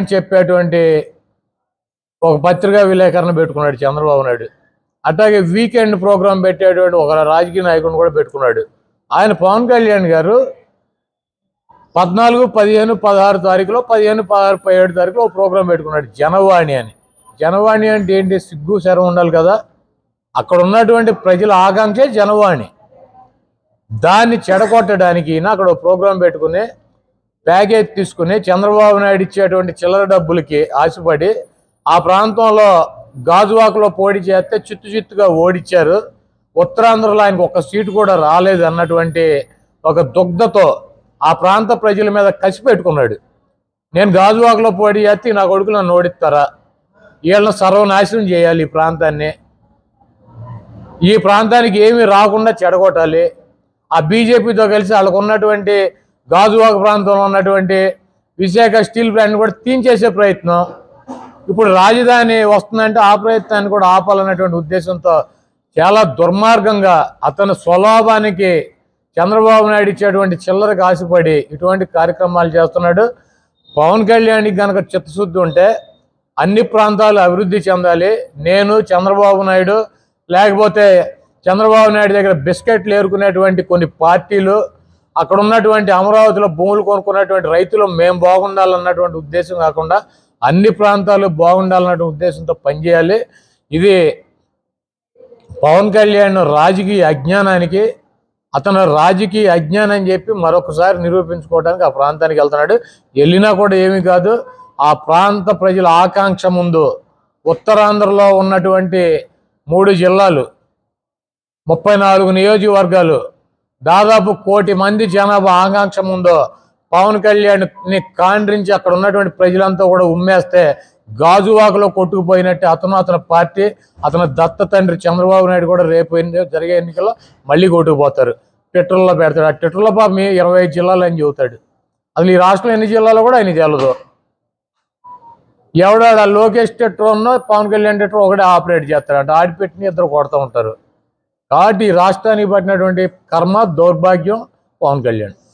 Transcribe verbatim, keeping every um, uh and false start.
Point చెప్పేటువంటి ఒక పత్రికా విలేకరణ పెట్టుకున్నాడు చంద్రబాబు నాయుడు. అట్లాగే వీకెండ్ ప్రోగ్రాం పెట్టేటువంటి ఒక రాజకీయ నాయకుడిని కూడా పెట్టుకున్నాడు. ఆయన పవన్ కళ్యాణ్ గారు పద్నాలుగు పదిహేను పదహారు తారీఖులో పదిహేను పదహారు పదిహేడు తారీఖులో ఒక ప్రోగ్రాం పెట్టుకున్నాడు జనవాణి అని. జనవాణి అంటే ఏంటి? సిగ్గు శరం ఉండాలి కదా. అక్కడ ఉన్నటువంటి ప్రజల ఆకాంక్షే జనవాణి. దాన్ని చెడగొట్టడానికి ఈయన అక్కడ ఒక ప్రోగ్రాం పెట్టుకుని ప్యాకేజ్ తీసుకుని చంద్రబాబు నాయుడు ఇచ్చేటువంటి చిల్లర డబ్బులకి ఆశపడి ఆ ప్రాంతంలో గాజువాకలో పోటీ చేస్తే చిత్తు చిత్తుగా ఓడించారు. ఉత్తరాంధ్రలో ఆయనకు ఒక్క సీటు కూడా రాలేదు అన్నటువంటి ఒక దుగ్ధతో ఆ ప్రాంత ప్రజల మీద కసి పెట్టుకున్నాడు. నేను గాజువాకలో పోటీ చేస్తే నా కొడుకు నన్ను ఓడిస్తారా, వీళ్ళని సర్వనాశనం చేయాలి, ఈ ప్రాంతాన్ని ఈ ప్రాంతానికి ఏమీ రాకుండా చెడగొట్టాలి. ఆ బీజేపీతో కలిసి వాళ్ళకు ఉన్నటువంటి గాజువాక ప్రాంతంలో ఉన్నటువంటి విశాఖ స్టీల్ ప్లాంట్ కూడా తీయించేసే ప్రయత్నం. ఇప్పుడు రాజధాని వస్తుందంటే ఆ ప్రయత్నాన్ని కూడా ఆపాలన్నటువంటి ఉద్దేశంతో చాలా దుర్మార్గంగా అతను స్వలాభానికి చంద్రబాబు నాయుడు ఇచ్చేటువంటి చిల్లరకు ఆశపడి ఇటువంటి కార్యక్రమాలు చేస్తున్నాడు. పవన్ కళ్యాణ్కి కనుక చిత్తశుద్ధి ఉంటే అన్ని ప్రాంతాలు అభివృద్ధి చెందాలి. నేను చంద్రబాబు నాయుడు లేకపోతే చంద్రబాబు నాయుడు దగ్గర బిస్కెట్లు ఏరుకునేటువంటి కొన్ని పార్టీలు, అక్కడ ఉన్నటువంటి అమరావతిలో భూములు కొనుక్కున్నటువంటి రైతులు మేము బాగుండాలన్నటువంటి ఉద్దేశం కాకుండా అన్ని ప్రాంతాలు బాగుండాలన్నటువంటి ఉద్దేశంతో పనిచేయాలి. ఇది పవన్ కళ్యాణ్ రాజకీయ అజ్ఞానానికి, అతను రాజకీయ అజ్ఞానం చెప్పి మరొకసారి నిరూపించుకోవడానికి ఆ ప్రాంతానికి వెళ్తున్నాడు. వెళ్ళినా కూడా ఏమీ కాదు. ఆ ప్రాంత ప్రజల ఆకాంక్ష ముందు ఉత్తరాంధ్రలో ఉన్నటువంటి మూడు జిల్లాలు, ముప్పై నాలుగు నియోజకవర్గాలు, దాదాపు కోటి మంది జనాభా ఆకాంక్ష ముందు పవన్ కళ్యాణ్ని కాండ్రించి అక్కడ ఉన్నటువంటి ప్రజలంతా కూడా ఉమ్మేస్తే గాజువాకలో కొట్టుకుపోయినట్టే అతను అతని పార్టీ అతని దత్త తండ్రి చంద్రబాబు నాయుడు కూడా రేపు జరిగే ఎన్నికల్లో మళ్ళీ కొట్టుకుపోతారు. ట్విట్టర్లో పెడతాడు. ఆ ట్విట్టర్లో పాపం ఇరవై ఐదు జిల్లాలు అని చెబుతాడు. అసలు ఈ రాష్ట్రంలో ఎన్ని జిల్లాలో కూడా ఆయన తెలదు. ఎవడాడు ఆ లోకేష్ ట్విట్టర్ ఉన్నో పవన్ కళ్యాణ్ ట్విట్టర్ ఒకటే ఆపరేట్ చేస్తాడంట. ఆడిపెట్టిన ఇద్దరు కొడుతూ ఉంటారు. కాబట్టి ఈ రాష్ట్రానికి పట్టినటువంటి కర్మ దౌర్భాగ్యం పవన్ కళ్యాణ్.